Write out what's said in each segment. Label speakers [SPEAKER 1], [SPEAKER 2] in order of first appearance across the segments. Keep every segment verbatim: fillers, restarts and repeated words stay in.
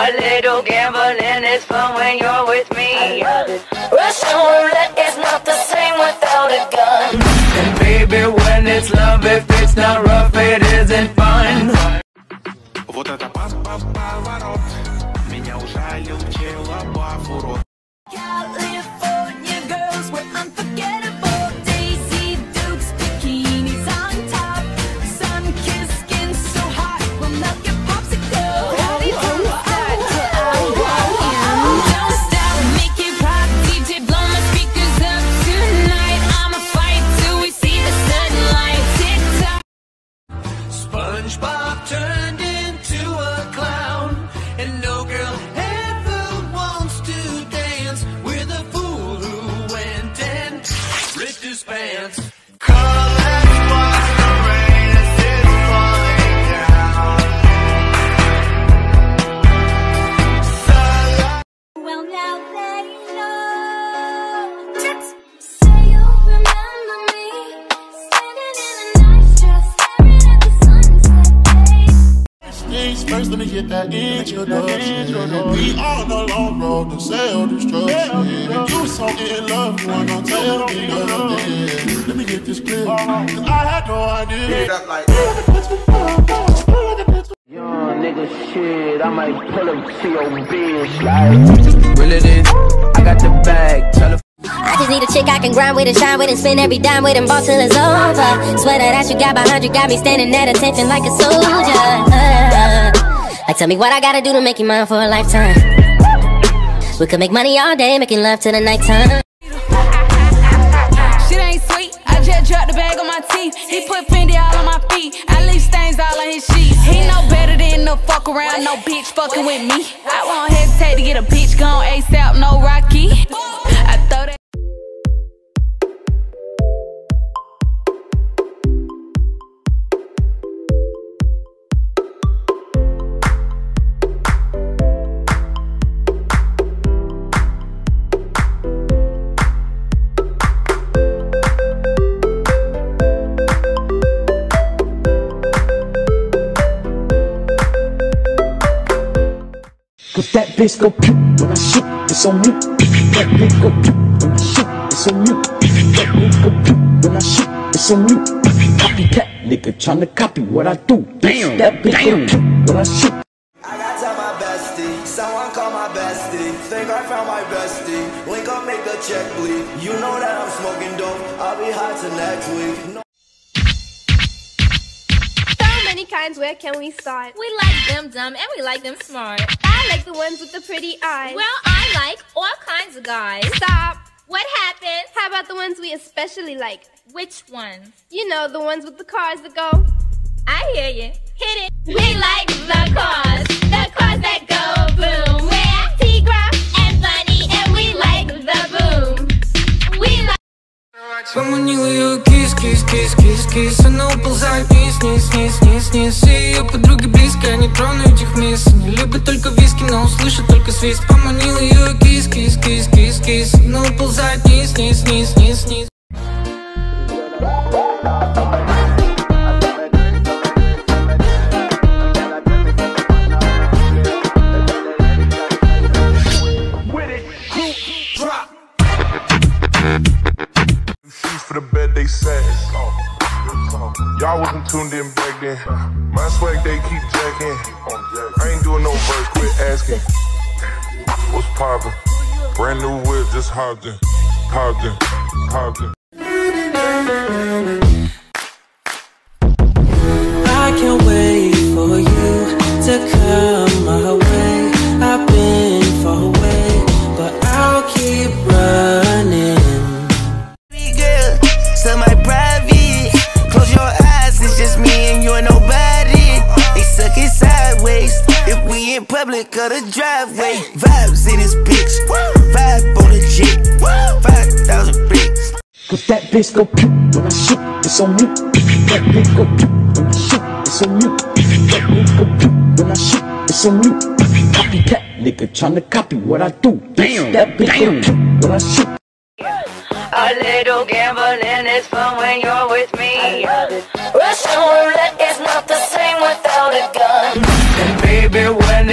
[SPEAKER 1] A little gambling is fun when you're with me. Russian roulette is not the same without a gun. And baby, when it's love, if it's not rough, it isn't fun.
[SPEAKER 2] Вот это поворот, меня ужалил челобав урод.
[SPEAKER 3] California girls were unforgettable. Daisy Dukes, bikinis on top. Sun-kissed skin so hot, will melt your popsicle. Howdy, don't stop till I walk in. Don't stop, make it pop. D J, blow my speakers up tonight. I'ma fight till we see the sunlight. Tick-tock.
[SPEAKER 4] SpongeBob turned into a clown, and no girl ever wants to dance with a fool who went and ripped his pants. Come, let's watch the rain as it's falling down.
[SPEAKER 3] Well, now they know. Say you'll remember me, standing in a nice dress, staring at the sunset, babe.
[SPEAKER 5] Things first, let me get that introduction. We on the long road to self-destruction. You was so in love, you wanna tell me nothing. Let me get this clear, cause I had no idea.
[SPEAKER 6] Young nigga shit, I might pull up to your bitch like reel it in, I got the bag, tell her.
[SPEAKER 7] I just need a chick I can grind with and shine with and spend every dime with and ball till it's over. Swear that ass you got behind you got me standing at attention like a soldier. Uh, like tell me what I gotta do to make you mine for a lifetime. We could make money all day, making love till the nighttime.
[SPEAKER 3] Shit ain't sweet, I just dropped the bag on my teeth. He put Fendi all on my feet, I leave stains all on his sheets. He know better than to fuck around, no bitch fucking with me. I won't hesitate to get a bitch gone ASAP, no Rocky. I throw that.
[SPEAKER 6] Cause that bitch go pew when I shoot, it's on mute. That bitch go pew when I shoot, it's on mute. That bitch go pew when I shoot, it's on mute. Copycat nigga tryna copy what I do. Damn, that bitch go pew when I shoot.
[SPEAKER 4] I got to my bestie, someone call my bestie. Think I found my bestie, link up, make the check bleed. You know that I'm smoking dope, I'll be high till next week. No.
[SPEAKER 8] Many kinds, where can we start?
[SPEAKER 9] We like them dumb and we like them smart.
[SPEAKER 8] I like the ones with the pretty eyes.
[SPEAKER 9] Well, I like all kinds of guys.
[SPEAKER 8] Stop.
[SPEAKER 9] What happened?
[SPEAKER 8] How about the ones we especially like?
[SPEAKER 9] Which ones?
[SPEAKER 8] You know, the ones with the cars that go.
[SPEAKER 9] I hear you. Hit it. We like the cars. The cars that go boom. We're Tigra and Bunny and we like the boom. We like...
[SPEAKER 10] Поманила ее кис, кис, кис, кис, кис. Она уползает вниз, вниз, вниз, вниз, вниз. И ее подруги близко, не трону этих мисс. Не любит только виски, но услышит только свист. Поманила ее кис, кис, кис, кис, кис. Она уползает вниз, вниз, вниз, вниз, вниз.
[SPEAKER 5] For the bed they said y'all wasn't tuned in back then. My swag they keep jacking. I ain't doing no verse, quit asking. What's poppin'? Brand new whip, just hopped in, hopped in, hopped in.
[SPEAKER 10] I can't wait for you to come my way. I've been far away, but I'll keep running.
[SPEAKER 4] Semi-private, close your eyes, it's just me and you and nobody. They suck it sideways, if we in public or the driveway. Vibes in this bitch, vibe on the jet, five thousand bricks.
[SPEAKER 6] Cause that bitch go pew when I shoot, it's on mute. That bitch go pew when I shoot, it's on mute. That bitch go pew when I shoot, it's on mute. Copycat nigga tryna copy what I do. Damn, that bitch go pew when I shoot.
[SPEAKER 1] A little gambling is fun when you're with me. Russian roulette is not the same without a gun. And baby, when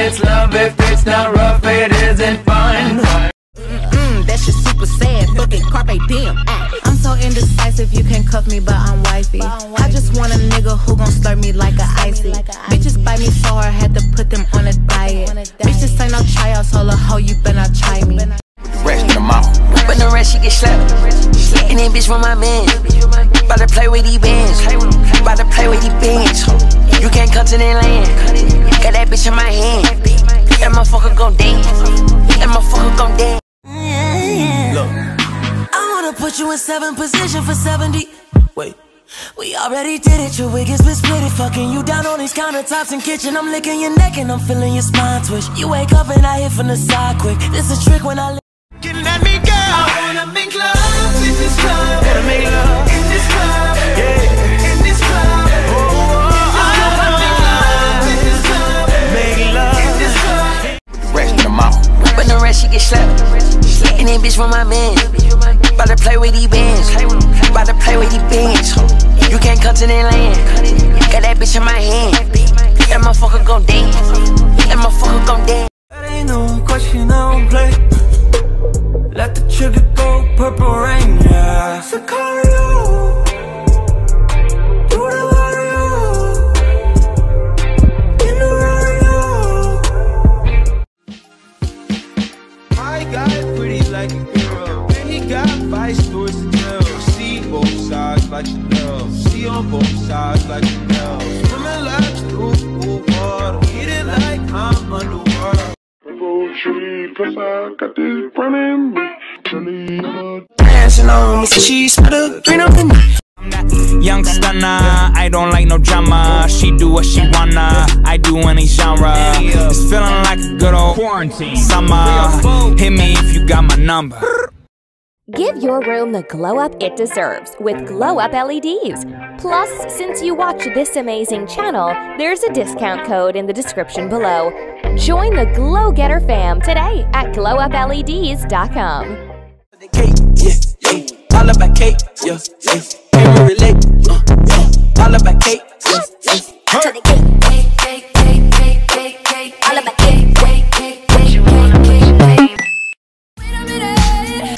[SPEAKER 1] it's love. If it's not rough, it isn't fun.
[SPEAKER 11] Mm, that shit super sad. Fucking carpe diem. I'm so indecisive, you can cuff me, but I'm wifey. I just want a nigga who gon' slurp me like a icy. Bitches bite me so hard, had to put them on a diet. Bitch, this ain't no tryouts, hold a hoe, you better not try me.
[SPEAKER 1] Rest in the mouth. But the rest, she get slapped. And then bitch from my man. About to play with these bands. About to play with these bands. You can't come to the land. Got that bitch in my hand. That motherfucker gon' dance. That motherfucker gon' dance.
[SPEAKER 4] Look, I wanna put you in seven position for seventy. Wait, we already did it. Your wig has been split it. Fucking you down on these countertops and kitchen. I'm licking your neck and I'm feeling your spine twitch. You wake up and I hit from the side quick. This a trick when I.
[SPEAKER 10] Can let me go.
[SPEAKER 4] I wanna make love in this club.
[SPEAKER 10] Wanna make love
[SPEAKER 4] in this club.
[SPEAKER 10] Yeah.
[SPEAKER 4] In this club.
[SPEAKER 10] Oh, oh, I
[SPEAKER 4] wanna make love in this club.
[SPEAKER 10] Make love
[SPEAKER 4] in this club.
[SPEAKER 1] Rest in the mouth. But the rest, she get slapped. And then bitch from my man. About to play with these bands. About to play with these bands. You can't come to the land. Got that bitch in my hand. That motherfucker gon' dance. That motherfucker gon' dance.
[SPEAKER 4] That ain't no question, I don't play. Let the trigger go, purple rain, yeah. Sicario, do the Wario, in the Wario.
[SPEAKER 2] My guy pretty like a girl, and he got five stories to tell. See both sides like Chanel, see on both sides like Chanel. Swimming laps through pool water, eating like I'm underwater.
[SPEAKER 5] Cause I got this running me.
[SPEAKER 4] Dancing on me, so she smell the green on me.
[SPEAKER 10] I'm that young stunner, I don't like no drama. She do what she wanna, I do any genre. It's feeling like a good old quarantine summer. Hit me if you got my number.
[SPEAKER 12] Give your room the glow up it deserves with Glow Up L E Ds. Plus, since you watch this amazing channel, there's a discount code in the description below. Join the Glow Getter fam today at glow up L E Ds dot com.
[SPEAKER 4] Cake, yeah, yeah. All about cake, yeah, yeah. Can't relate, uh, uh. All about cake, yeah, yeah.
[SPEAKER 7] To the cake, cake, cake, cake, cake, cake, cake. All about cake, cake, cake, cake, cake, cake, cake.
[SPEAKER 3] Wait a minute.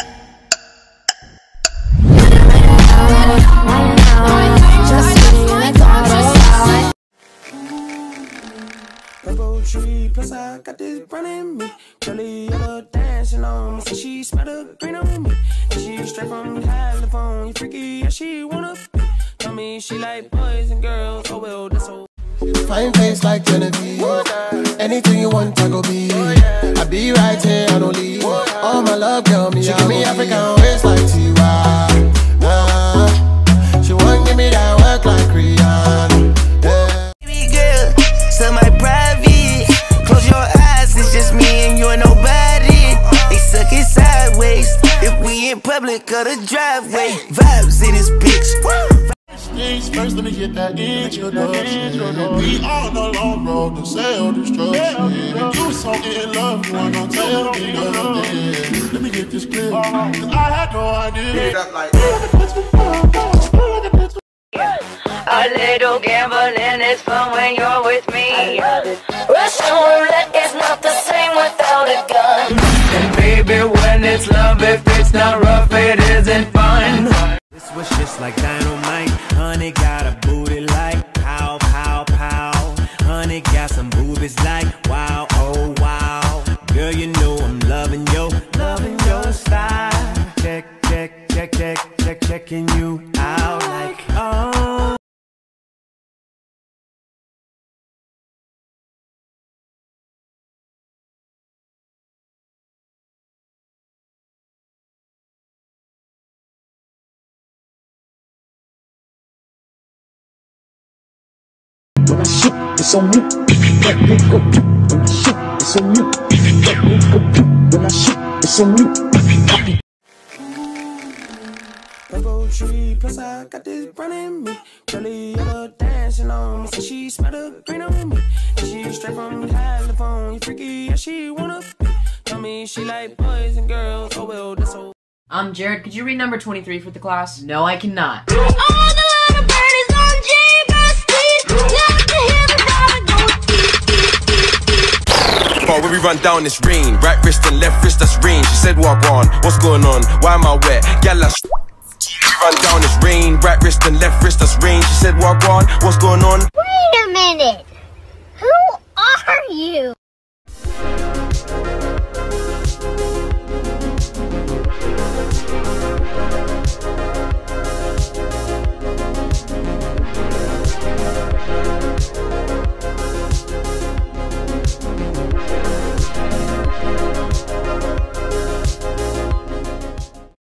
[SPEAKER 4] Purple tree, plus I got this running me. Curly yellow dancing on me, so she smell the green on me. She straight from California, freaky, yeah, she wanna be. Tell me she like boys and girls, oh well, that's so.
[SPEAKER 13] Fine face like Genevieve. Anything you want, I go be. I be right here, I don't leave. All my love, girl, me. She give me African waist like Tiwa. Nah, she won't give me that work like Rihanna. Yeah.
[SPEAKER 4] Baby girl, so my private. Close your eyes, it's just me and you and nobody. They suck it sideways. If we in public or the driveway, vibes in this bitch.
[SPEAKER 5] Things first, let me get that introduction. We on the long road to self-destruction. You so in love, you wanna tell me nothing. Let me get this clear, cause I had no idea.
[SPEAKER 1] A little gambling is fun when you're with me. Russian roulette is not the same without a gun. And baby, when it's love, if it's not rough, it isn't fun.
[SPEAKER 4] This was just like dynamite. Honey got a booty like pow, pow, pow. Honey got some boobies like wow, oh wow. Girl, you know I'm loving your, loving your style. Check, check, check, check, check, checking you out like oh.
[SPEAKER 6] When I shoot, it's on me. That nigga pew. When I shoot, it's on me. That nigga pew. When I shoot, it's on me. Copy.
[SPEAKER 4] Purple tree, plus I got this running me. Curly yellow dancing on me, so she smell the green on me. She straight from California, freaky, yeah, she wanna be. Tell me she like boys and girls, oh well, that's so.
[SPEAKER 14] Um, Jared, could you read number twenty-three for the class? No, I cannot.
[SPEAKER 3] All the little birdies on J-Bus Street. Love to hear the rabbit go teet, teet, teet, teet.
[SPEAKER 15] car when we run down this rain. Right wrist and left wrist, that's rain. She said, what on? What's going on? Why am I wet? Gal, I we run down this rain. Right wrist and left wrist, that's rain. She said, what on? What's going on?
[SPEAKER 16] Wait a minute. Who are you?